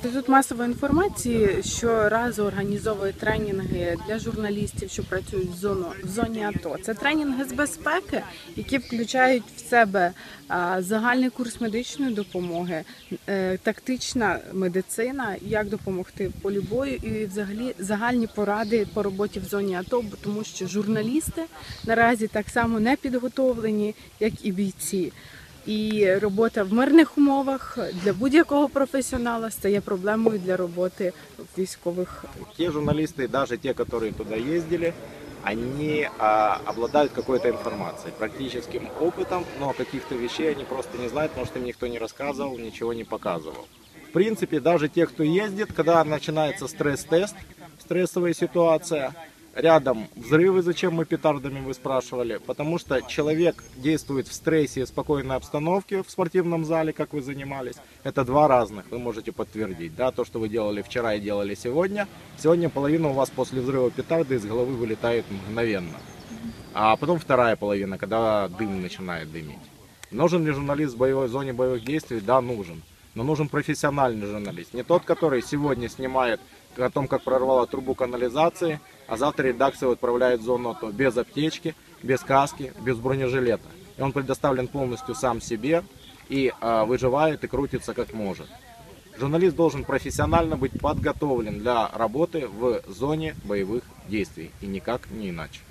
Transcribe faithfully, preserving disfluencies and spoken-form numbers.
Тут масової інформації щоразу організовують тренінги для журналістів, що працюють в, зону, в зоні АТО. Це тренінги з безпеки, які включають в себе загальний курс медичної допомоги, тактична медицина, як допомогти в полі бою і взагалі загальні поради по роботі в зоні АТО, тому що журналісти наразі так само не підготовлені, як і бійці. І робота в мирних умовах для будь-якого професіонала стає проблемою для роботи військових. Те журналисты, даже те, которые туда ездили, они а, обладают какой-то информацией, практическим опытом, но каких-то вещей они просто не знают, потому что им никто не рассказывал, ничего не показывал. В принципе, даже те, кто ездит, когда начинается стресс-тест, стрессовая ситуация, рядом взрывы, зачем мы петардами, вы спрашивали, потому что человек действует в стрессе и спокойной обстановке в спортивном зале, как вы занимались. Это два разных, вы можете подтвердить. Да, то, что вы делали вчера и делали сегодня. Сегодня половина у вас после взрыва петарды из головы вылетает мгновенно. А потом вторая половина, когда дым начинает дымить. Нужен ли журналист в боевой зоне боевых действий? Да, нужен. Но нужен профессиональный журналист. Не тот, который сегодня снимает о том, как прорвало трубу канализации, а завтра редакция отправляет в зону АТО без аптечки, без каски, без бронежилета. И он предоставлен полностью сам себе и а, выживает и крутится как может. Журналист должен профессионально быть подготовлен для работы в зоне боевых действий и никак не иначе.